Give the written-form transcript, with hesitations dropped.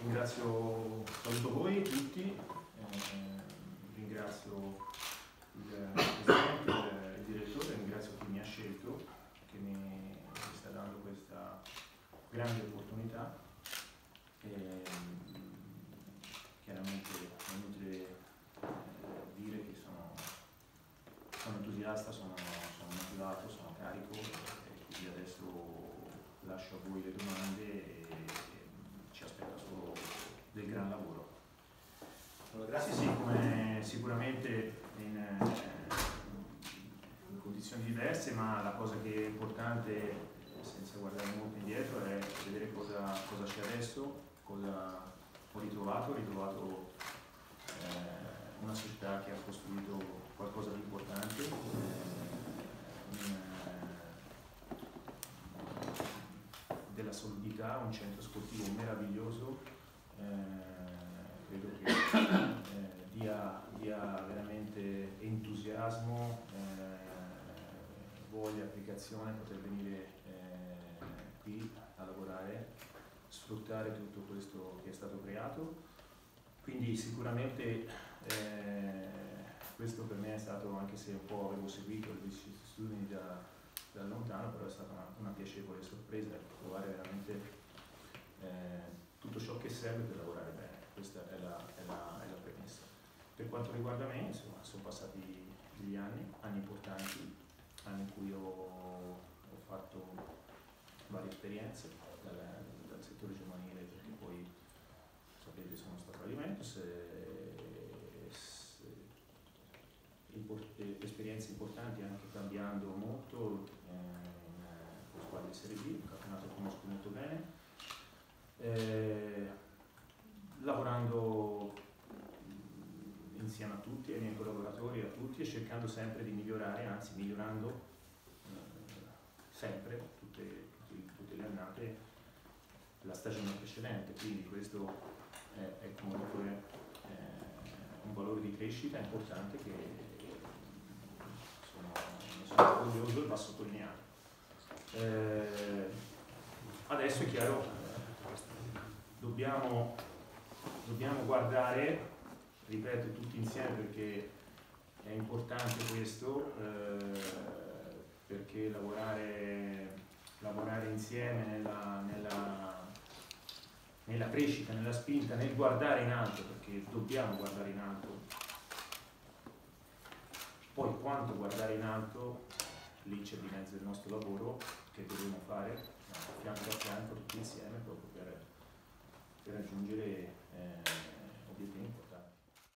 saluto voi tutti, ringrazio il Presidente, il Direttore, ringrazio chi mi ha scelto, che mi sta dando questa grande opportunità. Chiaramente è inutile dire che sono entusiasta, sono motivato, sono carico e quindi adesso lascio a voi le domande e ci aspetta solo del gran lavoro. Allora, grazie, sì, come sicuramente in condizioni diverse, ma la cosa che è importante, senza guardare molto indietro, è vedere cosa c'è adesso, cosa ho ritrovato. Ho ritrovato una società che ha costruito qualcosa di importante, della solidità, un centro sportivo meraviglioso, credo che dia veramente entusiasmo, voglia, applicazione, poter venire qui a lavorare, sfruttare tutto questo che è stato creato. Quindi sicuramente questo per me è stato, anche se un po' avevo seguito le vicissitudini da lontano, però è stata una piacevole sorpresa trovare veramente tutto ciò che serve per lavorare bene. Questa è la premessa. Per quanto riguarda me, insomma, sono passati degli anni importanti, anni in cui ho fatto varie esperienze dal settore giovanile, perché poi sapete sono stato a Juventus, esperienze importanti anche cambiando molto con squadre di Serie B, un campionato che conosco molto bene, lavorando insieme a tutti, ai miei collaboratori, a tutti, e cercando sempre di migliorare, anzi migliorando sempre tutte le annate la stagione precedente, quindi questo è comunque un valore di crescita importante che ne sono orgoglioso e va sottolineato. Adesso è chiaro, dobbiamo guardare, ripeto, tutti insieme, perché è importante questo, perché lavorare insieme nella crescita, nella spinta, nel guardare in alto, perché dobbiamo guardare in alto. Poi quanto guardare in alto, lì c'è di mezzo il nostro lavoro che dovremo fare fianco a fianco tutti insieme proprio per raggiungere